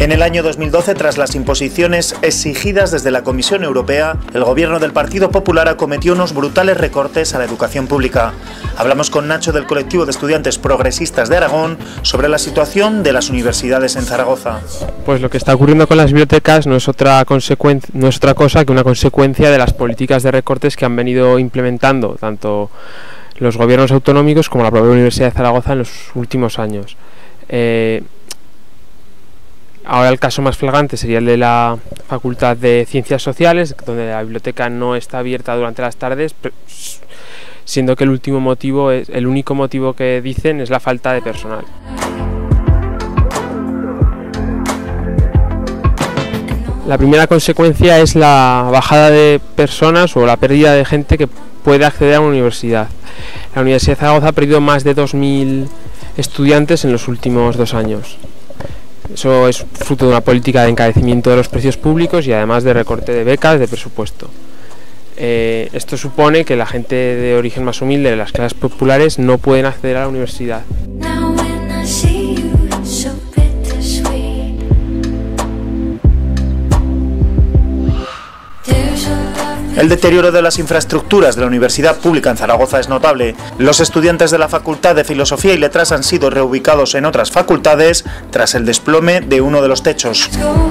En el año 2012, tras las imposiciones exigidas desde la Comisión Europea, el gobierno del Partido Popular acometió unos brutales recortes a la educación pública. Hablamos con Nacho del colectivo de estudiantes progresistas de Aragón sobre la situación de las universidades en Zaragoza. Pues lo que está ocurriendo con las bibliotecas no es otra cosa que una consecuencia de las políticas de recortes que han venido implementando tanto los gobiernos autonómicos como la propia Universidad de Zaragoza en los últimos años. Ahora el caso más flagrante sería el de la Facultad de Ciencias Sociales, donde la biblioteca no está abierta durante las tardes, siendo que el único motivo que dicen es la falta de personal. La primera consecuencia es la bajada de personas o la pérdida de gente que puede acceder a una universidad. La Universidad de Zaragoza ha perdido más de 2.000 estudiantes en los últimos 2 años. Eso es fruto de una política de encarecimiento de los precios públicos y además de recorte de becas, de presupuesto. Esto supone que la gente de origen más humilde, de las clases populares, no pueden acceder a la universidad. El deterioro de las infraestructuras de la Universidad Pública en Zaragoza es notable. Los estudiantes de la Facultad de Filosofía y Letras han sido reubicados en otras facultades tras el desplome de uno de los techos.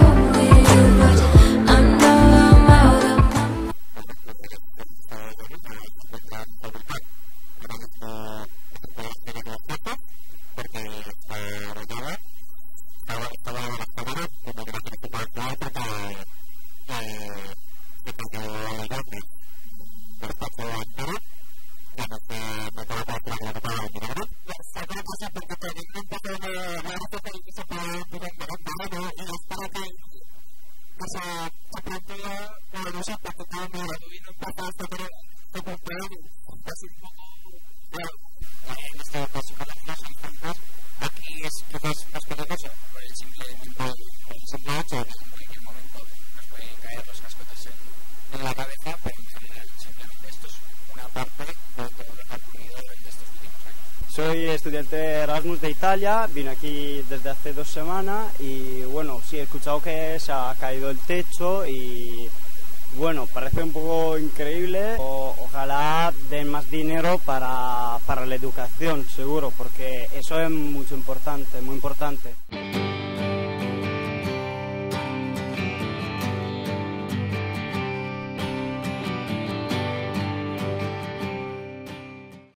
Soy estudiante de Erasmus de Italia, vine aquí desde hace 2 semanas y bueno, sí he escuchado que se ha caído el techo y bueno, parece un poco increíble. Ojalá den más dinero para la educación, seguro, porque eso es muy importante.